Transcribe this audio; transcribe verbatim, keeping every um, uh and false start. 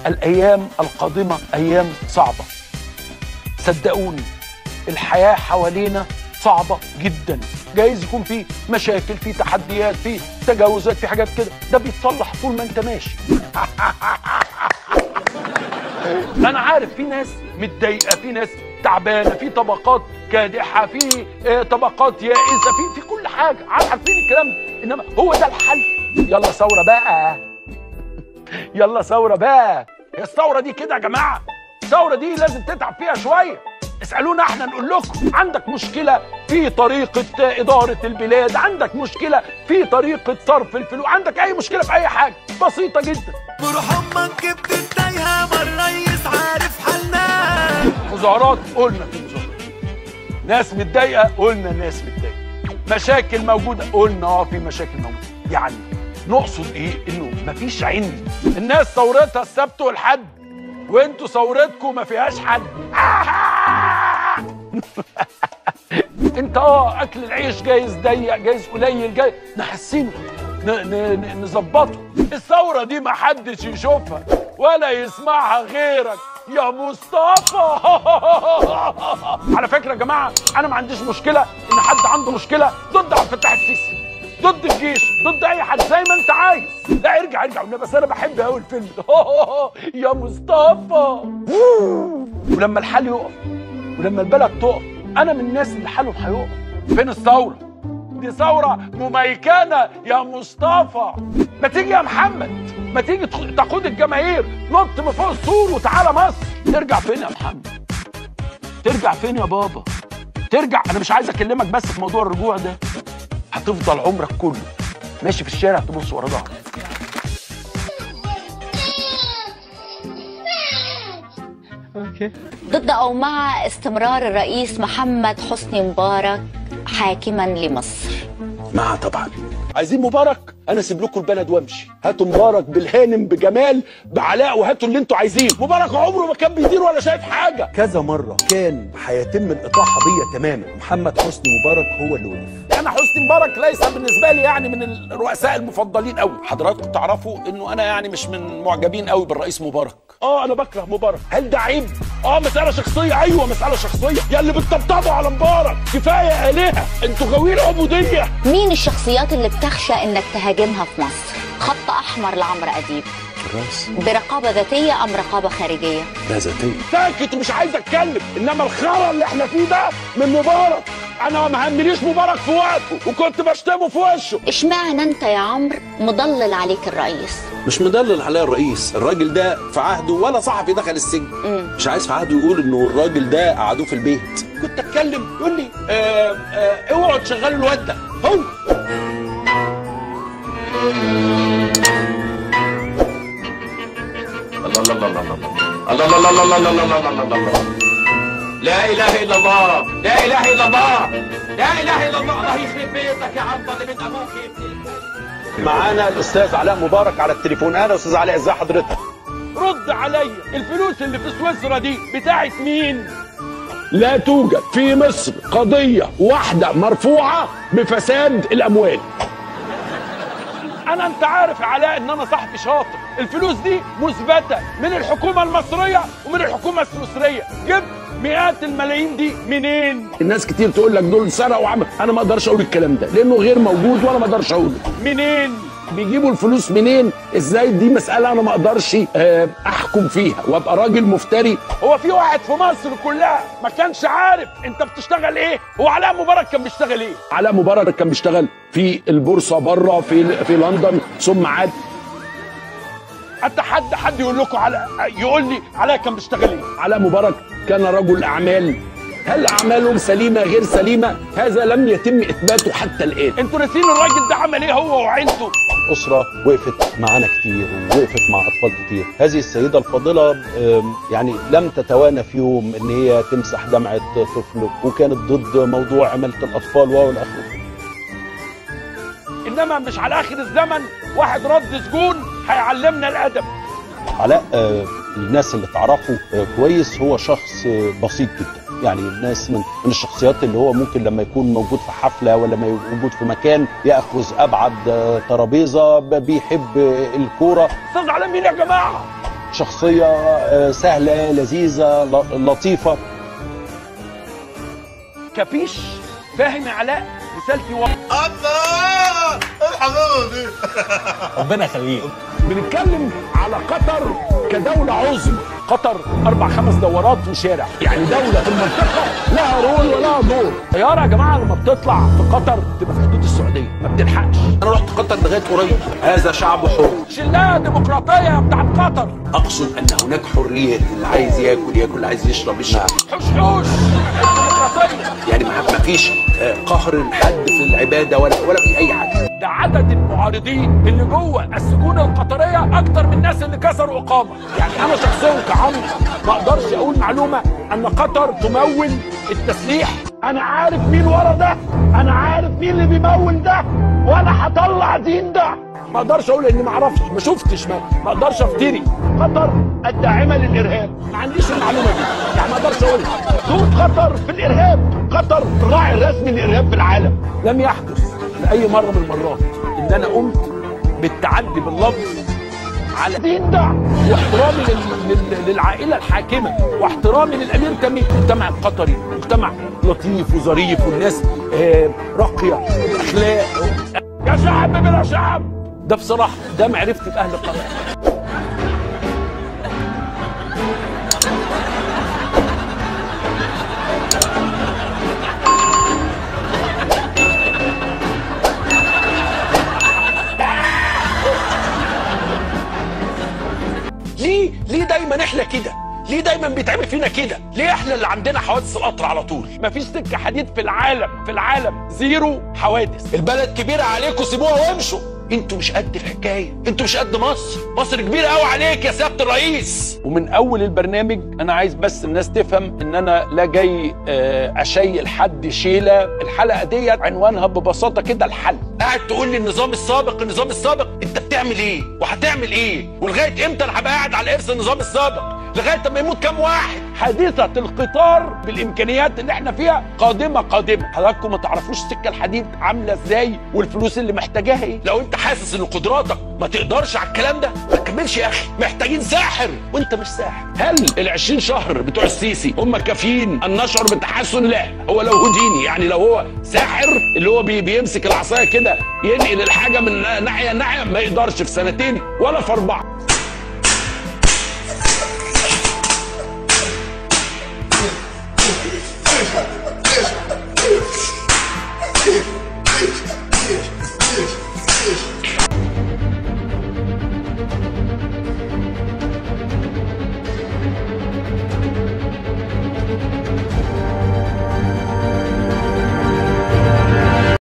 الأيام القادمة أيام صعبة، صدقوني الحياة حوالينا صعبة جدا، جايز يكون في مشاكل، في تحديات، في تجاوزات، في حاجات كده، ده بيتصلح طول ما انت ماشي. أنا عارف في ناس متضايقة، في ناس تعبانة، في طبقات كادحة، في اه طبقات يائسة، في في كل حاجة، عارفين الكلام ده، إنما هو ده الحل. يلا ثورة بقى، يلا ثورة بقى. الثورة دي كده يا جماعة، الثورة دي لازم تتعب فيها شوية. اسألونا احنا نقول لكم. عندك مشكلة في طريقة إدارة البلاد، عندك مشكلة في طريقة صرف الفلوس، عندك أي مشكلة في أي حاجة بسيطة جدا. بروح أمك جبت التايهة ما الريس عارف حالنا. مظاهرات قلنا في مظاهرات، ناس متضايقة قلنا ناس متضايقة، مشاكل موجودة قلنا اه في مشاكل موجودة. يعني نقصد ايه؟ انه مفيش عند. الناس ثورتها السبت والحد، وانتوا ثورتكم ما فيهاش حد. انت اه اكل العيش جايز ضيق، جايز قليل، جايز نحسنه، نظبطه. الثوره دي ما حدش يشوفها ولا يسمعها غيرك يا مصطفى. على فكره يا جماعه، انا ما عنديش مشكله ان حد عنده مشكله ضد عبد الفتاح السيسي، ضد الجيش، ضد اي حد، زي ما انت عايز. لا ارجع ارجع، بس انا بحب قوي الفيلم ده. يا مصطفى. ولما الحال يقف ولما البلد تقف، انا من الناس اللي حالهم هيقف. فين الثوره؟ دي ثوره مميكنه يا مصطفى. ما تيجي يا محمد، ما تيجي تقود الجماهير، نط من فوق السور وتعالى مصر. ترجع فين يا محمد؟ ترجع فين يا بابا؟ ترجع. انا مش عايز اكلمك بس في موضوع الرجوع ده، هتفضل عمرك كله ماشي في الشارع تبص ورا ظهرك. اوكي. ضد او مع استمرار الرئيس محمد حسني مبارك حاكما لمصر؟ مع طبعا. عايزين مبارك؟ انا اسيب لكم البلد وامشي. هاتوا مبارك بالهانم بجمال بعلاء، وهاتوا اللي انتوا عايزينه. مبارك عمره ما كان بيدير ولا شايف حاجه. كذا مره كان هيتم الاطاحه بيا تماما، محمد حسني مبارك هو اللي وقف. انا حسني مبارك ليس بالنسبه لي يعني من الرؤساء المفضلين قوي. حضراتكم تعرفوا انه انا يعني مش من معجبين قوي بالرئيس مبارك. اه انا بكره مبارك. هل ده عيب؟ اه مساله شخصيه. ايوه مساله شخصيه. يا اللي بتطبطبوا على مبارك كفايه الهه، انتوا غاويين عبوديه. مين الشخصيات اللي بتخشى انك تهاجمها في مصر؟ خط احمر لعمرو اديب. الرئيس برقابه ذاتيه ام رقابه خارجيه؟ لا ذاتيه. ساكت ومش عايز اتكلم، انما الخرا اللي احنا فيه ده من مبارك. انا ما همنيش مبارك في وقته وكنت بشتمه في وشه. اشمعنى انت يا عمرو مضلل عليك الرئيس؟ مش مضلل عليا الرئيس، الراجل ده في عهده ولا صحفي دخل السجن. مم. مش عايز في عهده يقول انه الراجل ده قعدوه في البيت. كنت اتكلم يقول لي آه آه اوعوا تشغلوا الواد ده. هو الله الله الله الله الله الله الله الله الله الله الله الله. لا اله الا الله، لا اله الا الله، لا اله الا الله. الله يخرب بيتك يا عبد اللي من ابوك يبني. معانا الاستاذ علاء مبارك على التليفون. اهلا استاذ علاء، ازي حضرتك؟ رد عليا، الفلوس اللي في سويسرا دي بتاعت مين؟ لا توجد في مصر قضيه واحده مرفوعه بفساد الاموال. انا انت عارف يا علاء ان انا صحفي شاطر. الفلوس دي مثبته من الحكومه المصريه ومن الحكومه السويسريه. جبت مئات الملايين دي منين؟ الناس كتير تقول لك دول سرقوا وعمل، انا ما اقدرش اقول الكلام ده لانه غير موجود وانا ما اقدرش اقوله. منين؟ بيجيبوا الفلوس منين؟ ازاي؟ دي مساله انا ما اقدرش احكم فيها وابقى راجل مفتري. هو في واحد في مصر كلها ما كانش عارف انت بتشتغل ايه؟ هو علاء مبارك كان بيشتغل ايه؟ علاء مبارك كان بيشتغل في البورصه بره في في لندن، ثم عاد. اتحدى حد يقول لكم على يقول لي علاء كان بيشتغل ايه؟ علاء مبارك كان رجل اعمال. هل اعمالهم سليمه غير سليمه؟ هذا لم يتم اثباته حتى الان. انتوا ناسيين الراجل ده عمل ايه هو وعيلته؟ أسرة وقفت معانا كتير ووقفت مع أطفال كتير. هذه السيدة الفاضلة يعني لم تتوانى في يوم إن هي تمسح دمعة طفل، وكانت ضد موضوع عمالة الأطفال وإلى آخره. إنما مش على آخر الزمن واحد رد سجون هيعلمنا الأدب. علاء الناس اللي تعرفه كويس هو شخص بسيط جدا، يعني الناس من من الشخصيات اللي هو ممكن لما يكون موجود في حفله ولا لما يكون موجود في مكان ياخذ ابعد ترابيزه، بيحب الكوره. استاذ علاء مين يا جماعه؟ شخصيه آه، سهله لذيذه ل- لطيفه. كفيش فاهم يا علاء رسالتي و... الله الحضاره دي. ربنا يخليك. بنتكلم على قطر كدولة عظمى. قطر أربع خمس دورات وشارع، يعني دولة في المنطقة لها رول ولها دور. طيارة يا جماعة لما بتطلع في قطر تبقى في حدود السعودية، ما بتلحقش. انا رحت قطر لغايه قريب. هذا شعب حر. شلها ديمقراطية بتاعت قطر. اقصد ان هناك حريه، اللي عايز ياكل ياكل، اللي عايز يشرب يشرب. حوش حوش الديمقراطية. يعني ما ما فيش آه، قهر لحد في العباده ولا ولا في اي حاجه. ده عدد المعارضين اللي جوه السجون القطريه اكتر من الناس اللي كسروا اقامه. يعني انا شخصيا كعمرو ما اقدرش اقول معلومه ان قطر تمول التسليح. انا عارف مين ورا ده، انا عارف مين اللي بيمول ده، وانا هطلع دين ده. ما اقدرش اقول اني ما اعرفش، ما شفتش، ما ما اقدرش افتري. قطر الداعمه للارهاب، ما عنديش المعلومه دي، يعني ما اقدرش اقولها. دور قطر في الارهاب، قطر الراعي الرسمي للارهاب في العالم. لم يحدث لاي مره من المرات ان انا قمت بالتعدي باللفظ على دين ده، واحترامي لل- لل- للعائله الحاكمه، واحترامي للامير تميم. المجتمع القطري مجتمع لطيف وظريف، والناس آه، راقيه اخلاق. يا شعب بلا شعب، ده بصراحه ده معرفتي باهل قطر. ليه ليه دايما احنا كده؟ ليه دايما بيتعمل فينا كده؟ ليه احنا اللي عندنا حوادث القطر على طول؟ مفيش سكه حديد في العالم، في العالم زيرو حوادث. البلد كبيره عليكم، سيبوها وامشوا. انتوا مش قد الحكايه، انتوا مش قد مصر. مصر كبيره قوي عليك يا سياده الرئيس. ومن اول البرنامج انا عايز بس الناس تفهم ان انا لا جاي آه، اشيل حد شيله. الحلقه ديت عنوانها ببساطه كده الحل. قاعد تقول لي النظام السابق النظام السابق، انت بتعمل ايه وهتعمل ايه؟ ولغايه امتى انا هبقى قاعد على ارث النظام السابق؟ لغايه ما يموت كام واحد؟ حادثه القطار بالامكانيات اللي احنا فيها قادمه قادمه. حضراتكم ما تعرفوش سكه الحديد عامله ازاي والفلوس اللي محتاجاها ايه. لو انت حاسس ان قدراتك ما تقدرش على الكلام ده ما تكملش يا اخي. محتاجين ساحر وانت مش ساحر. هل ال عشرين شهر بتوع السيسي هم كافيين ان نشعر بالتحسن؟ لا. هو لو هوديني، يعني لو هو ساحر اللي هو بي بيمسك العصايه كده ينقل الحاجه من ناحيه لناحيه، ما يقدرش في سنتين ولا في اربعه.